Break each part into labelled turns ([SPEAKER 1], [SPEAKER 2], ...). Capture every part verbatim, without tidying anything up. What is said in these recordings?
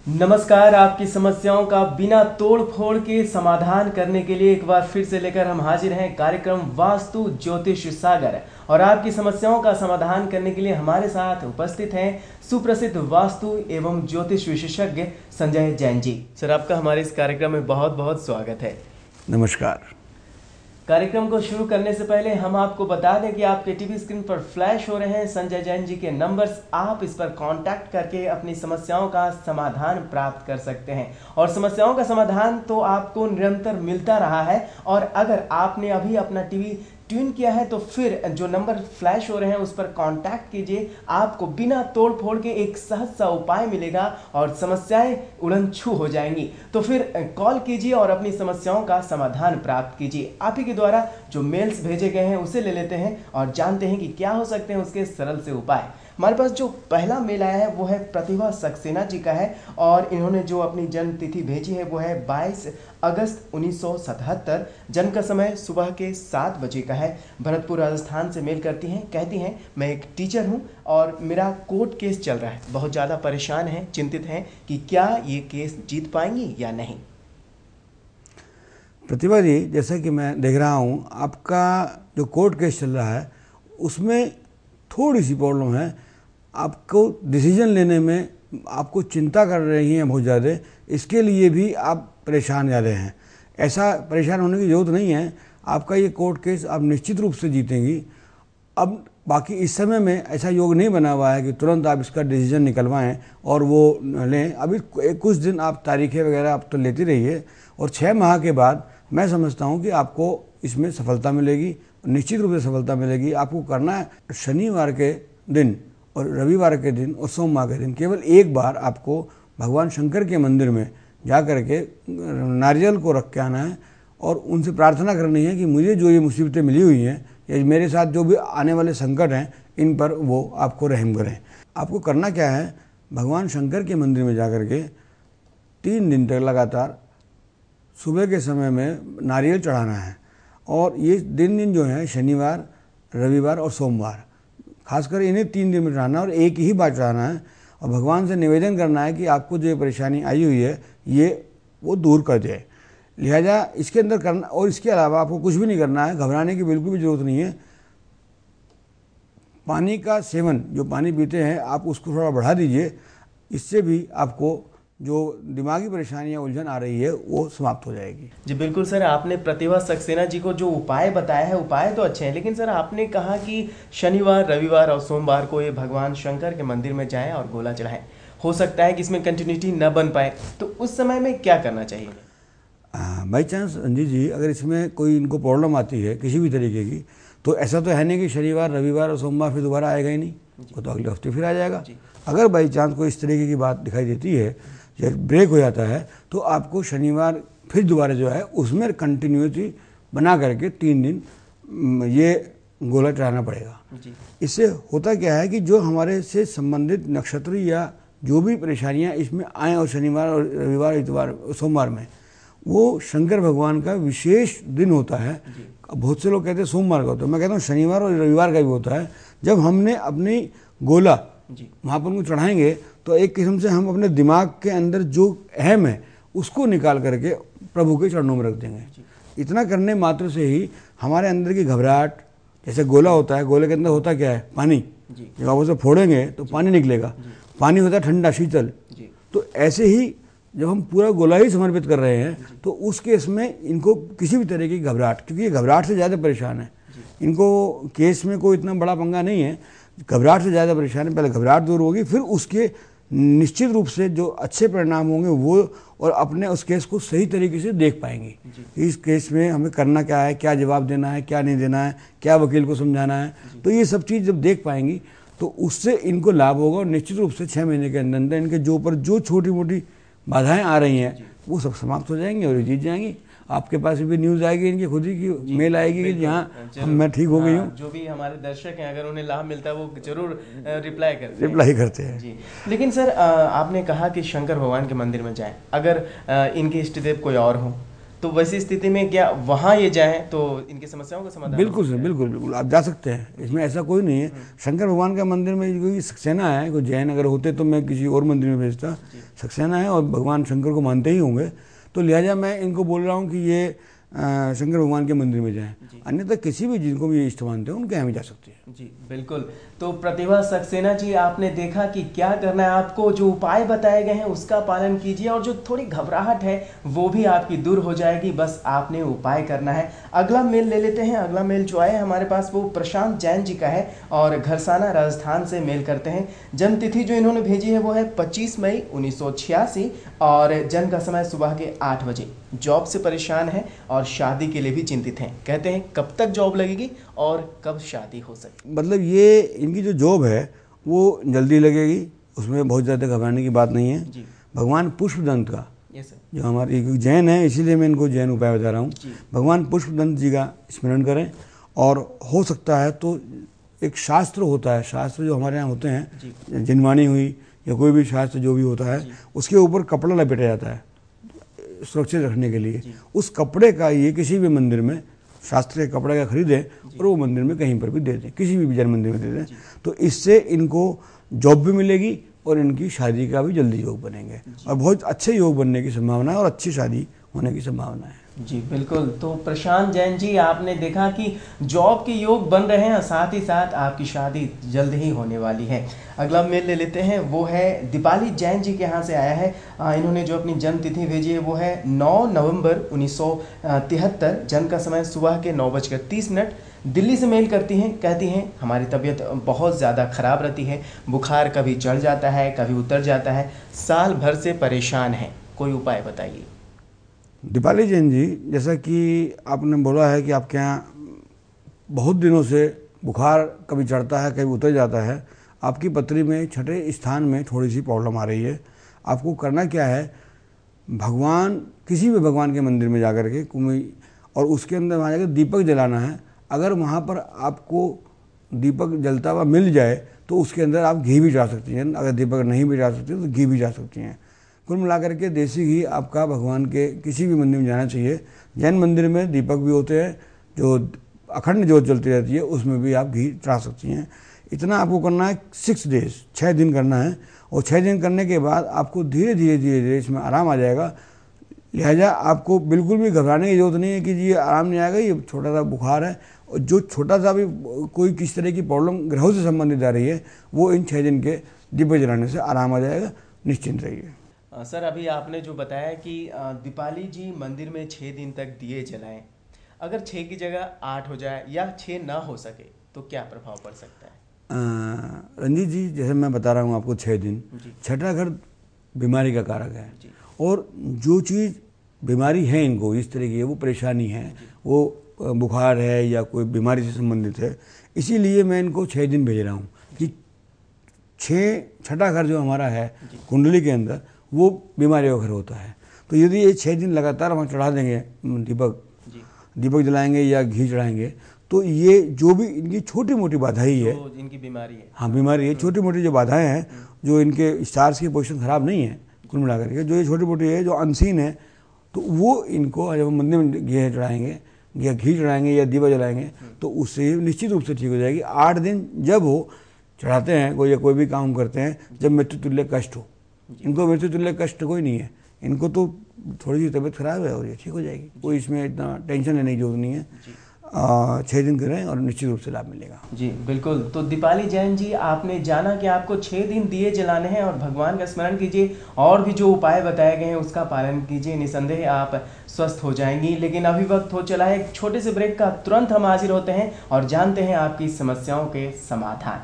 [SPEAKER 1] नमस्कार। आपकी समस्याओं का बिना तोड़ फोड़ के समाधान करने के लिए एक बार फिर से लेकर हम हाजिर हैं कार्यक्रम वास्तु ज्योतिष सागर। और आपकी समस्याओं का समाधान करने के लिए हमारे साथ उपस्थित हैं सुप्रसिद्ध वास्तु एवं ज्योतिष विशेषज्ञ संजय जैन जी। सर, आपका हमारे इस कार्यक्रम में बहुत बहुत स्वागत है।
[SPEAKER 2] नमस्कार।
[SPEAKER 1] कार्यक्रम को शुरू करने से पहले हम आपको बता दें कि आपके टीवी स्क्रीन पर फ्लैश हो रहे हैं संजय जैन जी के नंबर्स। आप इस पर कांटेक्ट करके अपनी समस्याओं का समाधान प्राप्त कर सकते हैं। और समस्याओं का समाधान तो आपको निरंतर मिलता रहा है। और अगर आपने अभी अपना टीवी ट्यून किया है तो फिर जो नंबर फ्लैश हो रहे हैं उस पर कांटेक्ट कीजिए। आपको बिना तोड़ फोड़ के एक सहज सा उपाय मिलेगा और समस्याएं उड़न-छू हो जाएंगी। तो फिर कॉल कीजिए और अपनी समस्याओं का समाधान प्राप्त कीजिए। आप ही के द्वारा जो मेल्स भेजे गए हैं उसे ले लेते हैं और जानते हैं कि क्या हो सकते हैं उसके सरल से उपाय। हमारे पास जो पहला मेल आया है वो है प्रतिभा सक्सेना जी का है और इन्होंने जो अपनी जन्म तिथि भेजी है वो है बाईस अगस्त उन्नीस सौ सतहत्तर। जन्म का समय सुबह के सात बजे का है। भरतपुर राजस्थान से मेल करती हैं। कहती हैं, मैं एक टीचर हूं और मेरा कोर्ट केस चल रहा है। बहुत ज़्यादा परेशान हैं, चिंतित हैं कि क्या ये केस जीत पाएंगी या नहीं।
[SPEAKER 2] प्रतिभा जी, जैसा कि मैं देख रहा हूं आपका जो कोर्ट केस चल रहा है उसमें थोड़ी सी प्रॉब्लम है। आपको डिसीजन लेने में आपको चिंता कर रही हैं बहुत ज़्यादा, इसके लिए भी आप परेशान ज़्यादा हैं। ऐसा परेशान होने की ज़रूरत नहीं है। आपका ये कोर्ट केस आप निश्चित रूप से जीतेंगी। अब बाकी इस समय में ऐसा योग नहीं बना हुआ है कि तुरंत आप इसका डिसीजन निकलवाएं और वो लें। अभी कुछ दिन आप तारीखें वगैरह आप तो लेती रहिए और छः माह के बाद मैं समझता हूँ कि आपको इसमें सफलता मिलेगी, निश्चित रूप से सफलता मिलेगी। आपको करना है शनिवार के दिन और रविवार के दिन और सोमवार के दिन केवल एक बार आपको भगवान शंकर के मंदिर में जा कर के नारियल को रख के आना है और उनसे प्रार्थना करनी है कि मुझे जो ये मुसीबतें मिली हुई हैं या मेरे साथ जो भी आने वाले संकट हैं इन पर वो आपको रहम करें। आपको करना क्या है, भगवान शंकर के मंदिर में जा कर के तीन दिन तक लगातार सुबह के समय में नारियल चढ़ाना है। और ये दिन दिन जो है शनिवार, रविवार और सोमवार, खासकर इन्हें तीन दिन में चढ़ाना है और एक ही बार चढ़ाना है और भगवान से निवेदन करना है कि आपको जो ये परेशानी आई हुई है ये वो दूर कर दे। लिहाजा इसके अंदर करना, और इसके अलावा आपको कुछ भी नहीं करना है, घबराने की बिल्कुल भी ज़रूरत नहीं है। पानी का सेवन, जो पानी पीते हैं आप उसको थोड़ा बढ़ा दीजिए। इससे भी आपको जो दिमागी परेशानियां उलझन आ रही है वो समाप्त हो जाएगी।
[SPEAKER 1] जी बिल्कुल सर, आपने प्रतिभा सक्सेना जी को जो उपाय बताया है उपाय तो अच्छे हैं, लेकिन सर आपने कहा कि शनिवार, रविवार और सोमवार को ये भगवान शंकर के मंदिर में जाएं और गोला चढ़ाएं। हो सकता है कि इसमें कंटिन्यूटी न बन पाए, तो उस समय में क्या करना चाहिए?
[SPEAKER 2] बाई चांस रंजीत जी, अगर इसमें कोई इनको प्रॉब्लम आती है किसी भी तरीके की, तो ऐसा तो है नहीं कि शनिवार, रविवार और सोमवार फिर दोबारा आएगा ही नहीं, वो तो अगले हफ्ते फिर आ जाएगा। अगर बाई चांस कोई इस तरीके की बात दिखाई देती है या ब्रेक हो जाता है तो आपको शनिवार फिर दोबारा जो है उसमें कंटिन्यूटी बना करके तीन दिन ये गोला चढ़ाना पड़ेगा। इससे होता क्या है कि जो हमारे से संबंधित नक्षत्र या जो भी परेशानियां इसमें आएँ और शनिवार और रविवार, इतवार, सोमवार में, वो शंकर भगवान का विशेष दिन होता है। बहुत से लोग कहते हैं सोमवार का होता है, मैं कहता हूँ शनिवार और रविवार का भी होता है। जब हमने अपनी गोला वहाँ पर उनको चढ़ाएंगे तो एक किस्म से हम अपने दिमाग के अंदर जो अहम है उसको निकाल करके प्रभु के चरणों में रख देंगे। इतना करने मात्र से ही हमारे अंदर की घबराहट, जैसे गोला होता है, गोले के अंदर होता क्या है, पानी। जब आप उसे फोड़ेंगे तो पानी निकलेगा, पानी होता है ठंडा, शीतल। तो ऐसे ही जब हम पूरा गोला ही समर्पित कर रहे हैं तो उस केस में इनको किसी भी तरह की घबराहट, क्योंकि ये घबराहट से ज़्यादा परेशान है, इनको केस में कोई इतना बड़ा पंगा नहीं है, घबराहट से ज़्यादा परेशान है। पहले घबराहट दूर होगी, फिर उसके निश्चित रूप से जो अच्छे परिणाम होंगे वो, और अपने उस केस को सही तरीके से देख पाएंगे। इस केस में हमें करना क्या है, क्या जवाब देना है, क्या नहीं देना है, क्या वकील को समझाना है, तो ये सब चीज़ जब देख पाएंगी तो उससे इनको लाभ होगा। और निश्चित रूप से छः महीने के अंदर अंदर इनके जो ऊपर जो छोटी मोटी बाधाएं आ रही हैं वो सब समाप्त हो जाएंगी और जीत जाएंगी। आपके पास भी न्यूज़ आएगी, इनकी खुद ही की मेल आएगी कि यहाँ मैं ठीक हो गई हूँ।
[SPEAKER 1] जो भी हमारे दर्शक हैं अगर उन्हें लाभ मिलता है वो जरूर रिप्लाई करते हैं
[SPEAKER 2] रिप्लाई करते हैं
[SPEAKER 1] जी। लेकिन सर आपने कहा कि शंकर भगवान के मंदिर में जाएं, अगर इनके इष्ट देव कोई और हो तो वैसी स्थिति में क्या वहाँ ये जाएं तो इनकी समस्याओं का समाधान?
[SPEAKER 2] बिल्कुल सर, बिल्कुल बिल्कुल आप जा सकते हैं, इसमें ऐसा कोई नहीं है। शंकर भगवान का मंदिर में कोई सक्सेना है, कोई जैन अगर होते तो मैं किसी और मंदिर में भेजता। सक्सेना है और भगवान शंकर को मानते ही होंगे, तो लिहाजा मैं इनको बोल रहा हूँ कि ये आ, शंकर भगवान के मंदिर में जाएं, अन्यथा किसी भी जिनको भी ये इष्ट मानते हैं उनके यहाँ भी जा सकते हैं।
[SPEAKER 1] जी बिल्कुल। तो प्रतिभा सक्सेना जी, आपने देखा कि क्या करना है आपको, जो उपाय बताए गए हैं उसका पालन कीजिए और जो थोड़ी घबराहट है वो भी आपकी दूर हो जाएगी, बस आपने उपाय करना है। अगला मेल ले लेते हैं। अगला मेल जो आया हमारे पास वो प्रशांत जैन जी का है और घरसाना राजस्थान से मेल करते हैं। जन्म तिथि जो इन्होंने भेजी है वो है पच्चीस मई उन्नीस सौ छियासी और जन्म का समय सुबह के आठ बजे। जॉब से परेशान है और शादी के लिए भी चिंतित हैं। कहते हैं कब तक जॉब लगेगी और कब शादी हो सके?
[SPEAKER 2] मतलब ये इनकी जो जॉब है वो जल्दी लगेगी, उसमें बहुत ज़्यादा घबराने की बात नहीं है।
[SPEAKER 1] जी।
[SPEAKER 2] भगवान पुष्पदंत का,
[SPEAKER 1] यस सर,
[SPEAKER 2] जो हमारे जैन है इसीलिए मैं इनको जैन उपाय बता रहा हूँ, भगवान पुष्पदंत जी का स्मरण करें। और हो सकता है तो एक शास्त्र होता है, शास्त्र जो हमारे यहाँ होते हैं, जिनवाणी हुई या कोई भी शास्त्र जो भी होता है, उसके ऊपर कपड़ा लपेटा जाता है सुरक्षित रखने के लिए। उस कपड़े का ये किसी भी मंदिर में शास्त्र के कपड़े का खरीदें और वो मंदिर में कहीं पर भी दे दें, किसी भी जैन मंदिर में दे दें, तो इससे इनको जॉब भी मिलेगी और इनकी शादी का भी जल्दी योग बनेंगे और बहुत अच्छे योग बनने की संभावना है और अच्छी शादी होने की संभावना है।
[SPEAKER 1] जी बिल्कुल। तो प्रशांत जैन जी, आपने देखा कि जॉब के योग बन रहे हैं, साथ ही साथ आपकी शादी जल्द ही होने वाली है। अगला मेल ले लेते हैं, वो है दीपाली जैन जी के यहाँ से आया है। आ, इन्होंने जो अपनी जन्म तिथि भेजी है वो है नौ नवंबर उन्नीस सौ तिहत्तर। जन्म का समय सुबह के नौ बजकर तीस मिनट। दिल्ली से मेल करती हैं। कहती हैं हमारी तबीयत बहुत ज़्यादा ख़राब रहती है, बुखार कभी चढ़ जाता है कभी उतर जाता है, साल भर से परेशान है, कोई उपाय बताइए।
[SPEAKER 2] दीपाली जैन जी, जैसा कि आपने बोला है कि आपके यहाँ बहुत दिनों से बुखार कभी चढ़ता है कभी उतर जाता है, आपकी पत्री में छठे स्थान में थोड़ी सी प्रॉब्लम आ रही है। आपको करना क्या है, भगवान किसी भी भगवान के मंदिर में जाकर के कुमी और उसके अंदर वहाँ जाकर दीपक जलाना है। अगर वहाँ पर आपको दीपक जलता हुआ मिल जाए तो उसके अंदर आप घी भी जा सकती हैं, अगर दीपक नहीं भी जा सकती तो घी भी जा सकती हैं। कुल मिलाकर के देसी घी आपका भगवान के किसी भी मंदिर में जाना चाहिए। जैन मंदिर में दीपक भी होते हैं, जो अखंड जोत जलती रहती है, उसमें भी आप घी चढ़ा सकती हैं। इतना आपको करना है, सिक्स डेज छः दिन करना है और छः दिन करने के बाद आपको धीरे धीरे धीरे धीरे इसमें आराम आ जाएगा। लिहाजा आपको बिल्कुल भी घबराने की जरूरत नहीं है कि जी ये आराम नहीं आएगा, ये छोटा सा बुखार है। और जो छोटा सा भी कोई किस तरह की प्रॉब्लम ग्रहों से संबंधित आ रही है वो इन छः दिन के दीपक जलाने से आराम आ जाएगा, निश्चिंत रहिए।
[SPEAKER 1] सर अभी आपने जो बताया कि दीपाली जी मंदिर में छः दिन तक दिए जलाएं, अगर छः की जगह आठ हो जाए या छः ना हो सके तो क्या प्रभाव पड़ सकता है?
[SPEAKER 2] रंजीत जी, जैसे मैं बता रहा हूँ आपको, छः दिन, छठा घर बीमारी का कारक है और जो चीज़ बीमारी है इनको इस तरह की है, वो परेशानी है, वो बुखार है या कोई बीमारी से संबंधित है, इसीलिए मैं इनको छः दिन भेज रहा हूँ कि छः छठा घर जो हमारा है कुंडली के अंदर वो बीमारियों का घर होता है। तो यदि ये छः दिन लगातार वहाँ चढ़ा देंगे, दीपक दीपक जलाएंगे या घी चढ़ाएंगे, तो ये जो भी इनकी छोटी मोटी बाधाएं है,
[SPEAKER 1] इनकी बीमारी है,
[SPEAKER 2] हाँ बीमारी है, छोटी मोटी जो बाधाएं हैं, जो इनके स्टार्स की पोजीशन खराब नहीं है, कुल मिलाकर के जो ये छोटी मोटी है जो अनसीन है, तो वो इनको जब मंदिर में घी चढ़ाएंगे या घी चढ़ाएंगे या दीवा जलाएंगे तो उससे निश्चित रूप से ठीक हो जाएगी। आठ दिन जब वो चढ़ाते हैं कोई या कोई भी काम करते हैं, जब मृत्यु तुल्य कष्ट हो, इनको मृत्यु तुल्य कष्ट कोई नहीं है, इनको तो थोड़ी सी तबीयत खराब है और ये ठीक हो जाएगी, कोई इसमें इतना टेंशन लेने की जरूरत नहीं है। छः दिन करें और निश्चित रूप से लाभ मिलेगा।
[SPEAKER 1] जी बिल्कुल। तो दीपाली जैन जी, आपने जाना कि आपको छः दिन दिए जलाने हैं और भगवान का स्मरण कीजिए और भी जो उपाय बताए गए हैं उसका पालन कीजिए, निसंदेह आप स्वस्थ हो जाएंगी। लेकिन अभी वक्त हो चला है एक छोटे से ब्रेक का, तुरंत हम हाजिर होते हैं और जानते हैं आपकी समस्याओं के समाधान।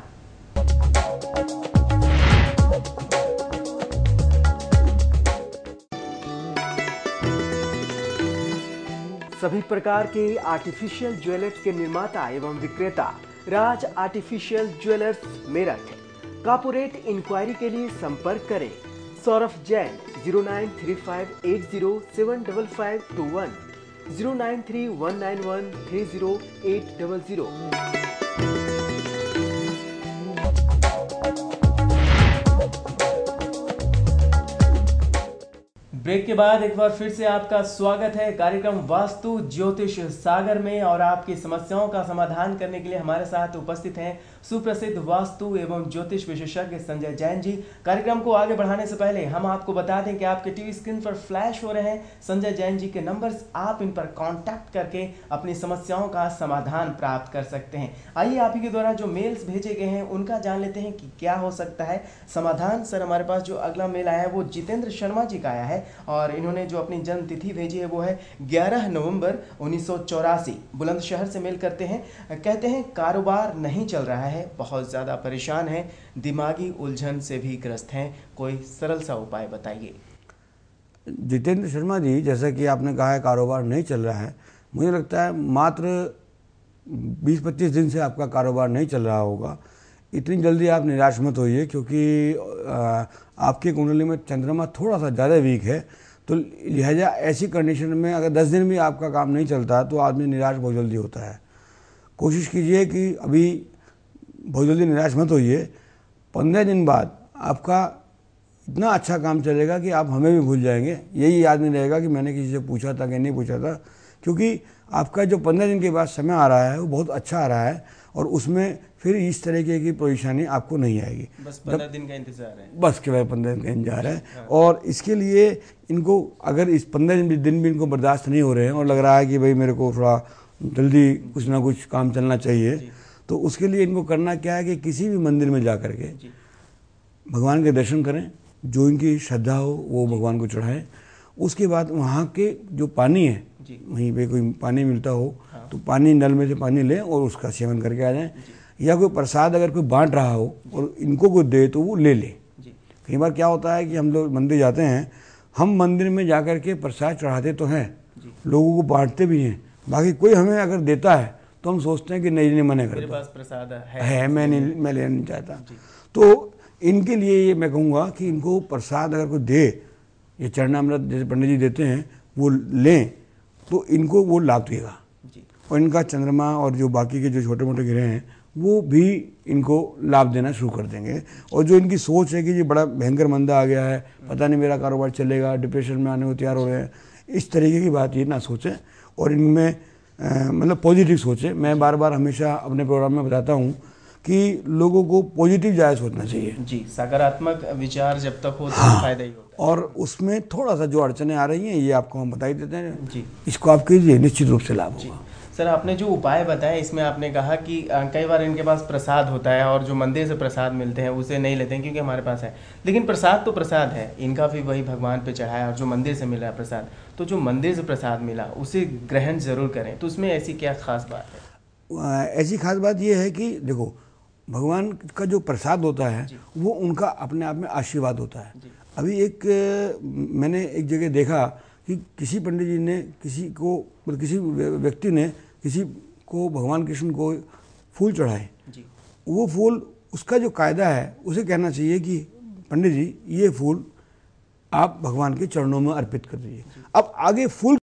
[SPEAKER 1] सभी प्रकार के आर्टिफिशियल ज्वेलर्स के निर्माता एवं विक्रेता Raj artificial jewellers Meerut. Corporate inquiry के लिए संपर्क करें Saurabh Jain zero nine three five eight zero seven double five two one, zero nine three one nine one three zero eight double zero. Break break के बाद एक बार फिर से आपका स्वागत है कार्यक्रम वास्तु ज्योतिष सागर में। और आपकी समस्याओं का समाधान करने के लिए हमारे साथ उपस्थित हैं सुप्रसिद्ध वास्तु एवं ज्योतिष विशेषज्ञ संजय जैन जी। कार्यक्रम को आगे बढ़ाने से पहले हम आपको बता दें कि आपके टीवी स्क्रीन पर फ्लैश हो रहे हैं संजय जैन जी के नंबर्स। आप इन पर कॉन्टैक्ट करके अपनी समस्याओं का समाधान प्राप्त कर सकते हैं। आइए आप ही के द्वारा जो मेल्स भेजे गए हैं उनका जान लेते हैं कि क्या हो सकता है समाधान। सर, हमारे पास जो अगला मेल आया है वो जितेंद्र शर्मा जी का आया है और इन्होंने जो अपनी जन्म तिथि भेजी है वो है ग्यारह नवंबर उन्नीस सौ चौरासी। बुलंदशहर से मेल करते हैं। कहते हैं कारोबार नहीं चल रहा है, बहुत ज़्यादा परेशान है, दिमागी उलझन से भी ग्रस्त हैं, कोई सरल सा उपाय बताइए।
[SPEAKER 2] जितेंद्र शर्मा जी, जैसा कि आपने कहा है कारोबार नहीं चल रहा है, मुझे लगता है मात्र बीस पच्चीस दिन से आपका कारोबार नहीं चल रहा होगा। इतनी जल्दी आप निराश मत होइए, क्योंकि आपकी कुंडली में चंद्रमा थोड़ा सा ज़्यादा वीक है। तो लिहाजा ऐसी कंडीशन में अगर दस दिन भी आपका काम नहीं चलता तो आदमी निराश बहुत जल्दी होता है। कोशिश कीजिए कि अभी बहुत जल्दी निराश मत होइए। पंद्रह दिन बाद आपका इतना अच्छा काम चलेगा कि आप हमें भी भूल जाएंगे। यही याद नहीं रहेगा कि मैंने किसी से पूछा था कि नहीं पूछा था, क्योंकि आपका जो पंद्रह दिन के बाद समय आ रहा है वो बहुत अच्छा आ रहा है और उसमें फिर इस तरीके की परेशानी आपको नहीं आएगी।
[SPEAKER 1] बस पंद्रह दिन का इंतजार है,
[SPEAKER 2] बस केवल पंद्रह दिन का इंतजार है। हाँ। और इसके लिए इनको अगर इस पंद्रह दिन दिन भी इनको बर्दाश्त नहीं हो रहे हैं और लग रहा है कि भाई मेरे को थोड़ा जल्दी कुछ ना कुछ काम चलना चाहिए, तो उसके लिए इनको करना क्या है कि किसी भी मंदिर में जा कर के भगवान के दर्शन करें, जो इनकी श्रद्धा हो वो भगवान को चढ़ाएं। उसके बाद वहाँ के जो पानी है, वहीं पे कोई पानी मिलता हो हाँ। तो पानी नल में से पानी लें और उसका सेवन करके आ जाएं। या कोई प्रसाद अगर कोई बांट रहा हो और इनको कोई दे तो वो ले ले। कई बार क्या होता है कि हम लोग मंदिर जाते हैं, हम मंदिर में जा कर के प्रसाद चढ़ाते तो हैं, लोगों को बांटते भी हैं, बाकी कोई हमें अगर देता है तो हम सोचते हैं कि नहीं नहीं मना कर,
[SPEAKER 1] पास प्रसाद है,
[SPEAKER 2] है मैं नहीं मैं लेना नहीं चाहता। तो इनके लिए ये मैं कहूँगा कि इनको प्रसाद अगर कोई दे, ये चरणामृत जैसे पंडित जी देते हैं वो लें तो इनको वो लाभ देगा। और इनका चंद्रमा और जो बाकी के जो छोटे मोटे ग्रह हैं वो भी इनको लाभ देना शुरू कर देंगे। और जो इनकी सोच है कि ये बड़ा भयंकर मंदा आ गया है, पता नहीं मेरा कारोबार चलेगा, डिप्रेशन में आने को तैयार हो रहे हैं, इस तरीके की बात ये ना सोचें और इनमें मतलब पॉजिटिव सोचें। मैं बार बार हमेशा अपने प्रोग्राम में बताता हूँ कि लोगों को पॉजिटिव ज़्यादा सोचना चाहिए।
[SPEAKER 1] जी, सकारात्मक विचार जब तक हो तो
[SPEAKER 2] हाँ,
[SPEAKER 1] फायदा ही होता है।
[SPEAKER 2] और उसमें थोड़ा सा जो अड़चने आ रही हैं ये आपको हम बता ही देते हैं जी, इसको आप कीजिए, निश्चित रूप से लाभ होगा।
[SPEAKER 1] सर, आपने जो उपाय बताया इसमें आपने कहा कि कई बार इनके पास प्रसाद होता है और जो मंदिर से प्रसाद मिलते हैं उसे नहीं लेते हैं क्योंकि हमारे पास है, लेकिन प्रसाद तो प्रसाद है, इनका भी वही भगवान पे चढ़ाया और जो मंदिर से मिला प्रसाद, तो जो मंदिर से प्रसाद मिला उसे ग्रहण जरूर करें। तो उसमें ऐसी क्या खास बात है?
[SPEAKER 2] ऐसी खास बात यह है कि देखो, भगवान का जो प्रसाद होता है वो उनका अपने आप में आशीर्वाद होता है। अभी एक मैंने एक जगह देखा कि किसी पंडित जी ने किसी को मतलब किसी व्यक्ति ने किसी को भगवान कृष्ण को फूल चढ़ाए, वो फूल उसका जो कायदा है उसे कहना चाहिए कि पंडित जी ये फूल आप भगवान के चरणों में अर्पित कर दीजिए। अब आगे फूल